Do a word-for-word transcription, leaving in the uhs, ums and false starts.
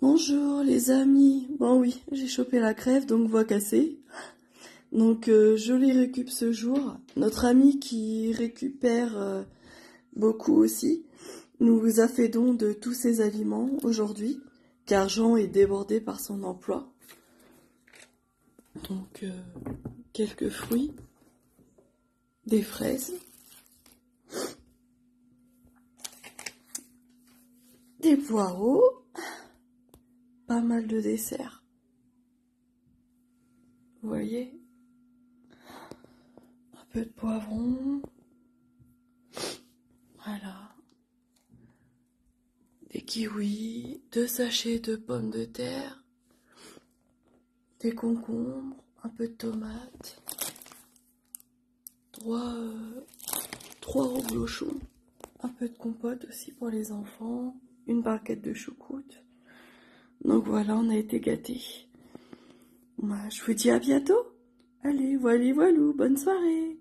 Bonjour les amis. Bon oui, j'ai chopé la crève, donc voix cassée. Donc euh, je les récup ce jour. Notre ami qui récupère euh, beaucoup aussi nous a fait don de tous ses aliments aujourd'hui, car Jean est débordé par son emploi. Donc euh, quelques fruits, des fraises, des poireaux, pas mal de desserts. Vous voyez? Un peu de poivron. Voilà. Des kiwis, deux sachets de pommes de terre, des concombres, un peu de tomates, trois, euh, trois reblochons, un peu de compote aussi pour les enfants, une barquette de choucroute. Donc voilà, on a été gâtés. Moi, je vous dis à bientôt. Allez, voilà, voilà, bonne soirée.